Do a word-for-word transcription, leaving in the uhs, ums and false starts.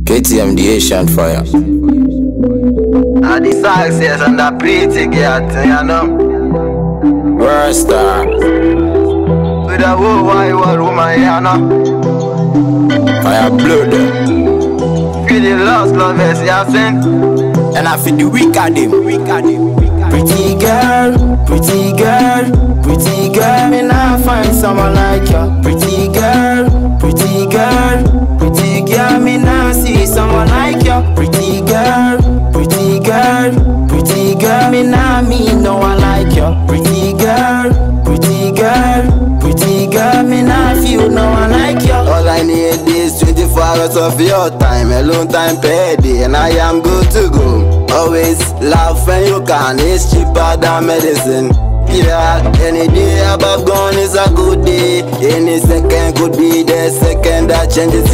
K T M the Asian fire. Ah, the success and the pretty girl, you know. World star. With a whole wide world woman, you know. Fire blood. Feel the lost lovers, you have seen. And I feel the weak at them. Pretty girl, pretty girl, pretty girl, me now find someone like you. Pretty girl, pretty girl, pretty girl, me now see someone like you. Pretty girl, pretty girl, pretty girl, me now meet no one like you. Pretty girl, pretty girl, pretty girl, me now feel no one like you. All I need is twenty-four hours of your time, alone time per day, and I am good to go. Always laugh when you can, it's cheaper than medicine. Yeah, any day above gone is a good day. Any second could be the second that changes.